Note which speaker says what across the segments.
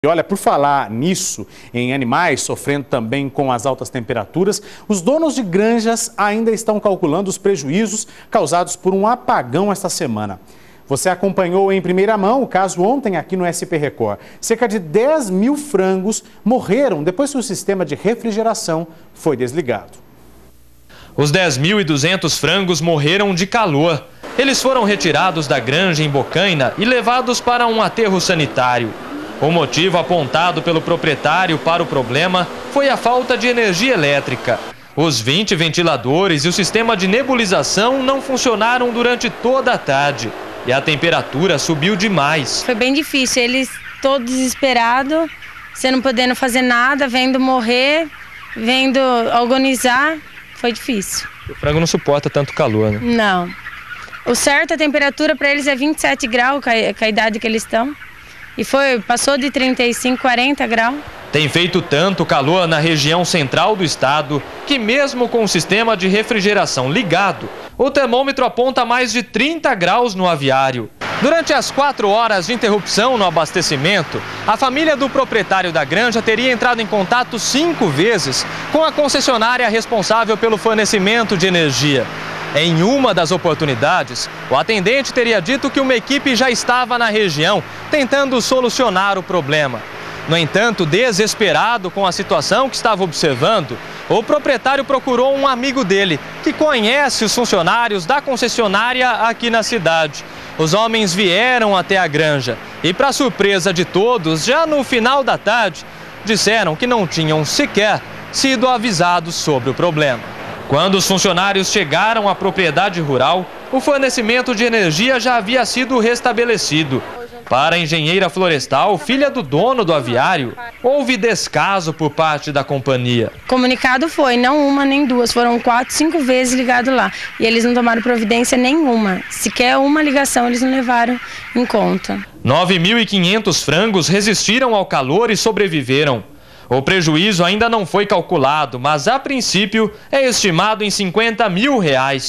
Speaker 1: E olha, por falar nisso, em animais sofrendo também com as altas temperaturas, os donos de granjas ainda estão calculando os prejuízos causados por um apagão esta semana. Você acompanhou em primeira mão o caso ontem aqui no SP Record. Cerca de 10 mil frangos morreram depois que o sistema de refrigeração foi desligado.
Speaker 2: Os 10.200 frangos morreram de calor. Eles foram retirados da granja em Bocaina e levados para um aterro sanitário. O motivo apontado pelo proprietário para o problema foi a falta de energia elétrica. Os 20 ventiladores e o sistema de nebulização não funcionaram durante toda a tarde e a temperatura subiu demais.
Speaker 3: Foi bem difícil, eles todos desesperados, você não podendo fazer nada, vendo morrer, vendo agonizar, foi difícil.
Speaker 2: O frango não suporta tanto calor, né?
Speaker 3: Não. O certo, a temperatura para eles é 27 graus, com a idade que eles estão. E passou de 35, 40 graus.
Speaker 2: Tem feito tanto calor na região central do estado que mesmo com o sistema de refrigeração ligado, o termômetro aponta mais de 30 graus no aviário. Durante as 4 horas de interrupção no abastecimento, a família do proprietário da granja teria entrado em contato 5 vezes com a concessionária responsável pelo fornecimento de energia. Em uma das oportunidades, o atendente teria dito que uma equipe já estava na região tentando solucionar o problema. No entanto, desesperado com a situação que estava observando, o proprietário procurou um amigo dele, que conhece os funcionários da concessionária aqui na cidade. Os homens vieram até a granja e, para surpresa de todos, já no final da tarde, disseram que não tinham sequer sido avisados sobre o problema. Quando os funcionários chegaram à propriedade rural, o fornecimento de energia já havia sido restabelecido. Para a engenheira florestal, filha do dono do aviário, houve descaso por parte da companhia.
Speaker 3: Comunicado foi, não uma nem duas, foram 4, 5 vezes ligados lá. E eles não tomaram providência nenhuma. Sequer uma ligação eles não levaram em conta.
Speaker 2: 9.500 frangos resistiram ao calor e sobreviveram. O prejuízo ainda não foi calculado, mas a princípio é estimado em R$50 mil.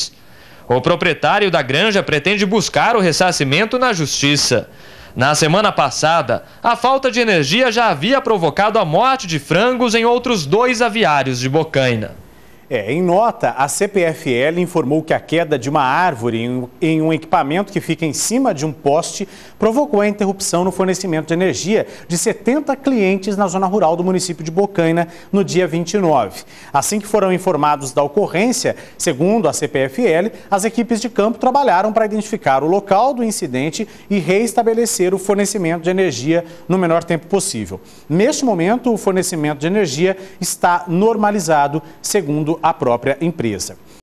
Speaker 2: O proprietário da granja pretende buscar o ressarcimento na justiça. Na semana passada, a falta de energia já havia provocado a morte de frangos em outros 2 aviários de Bocaina.
Speaker 1: Em nota, a CPFL informou que a queda de uma árvore em um equipamento que fica em cima de um poste provocou a interrupção no fornecimento de energia de 70 clientes na zona rural do município de Bocaina no dia 29. Assim que foram informados da ocorrência, segundo a CPFL, as equipes de campo trabalharam para identificar o local do incidente e reestabelecer o fornecimento de energia no menor tempo possível. Neste momento, o fornecimento de energia está normalizado, segundo a própria empresa.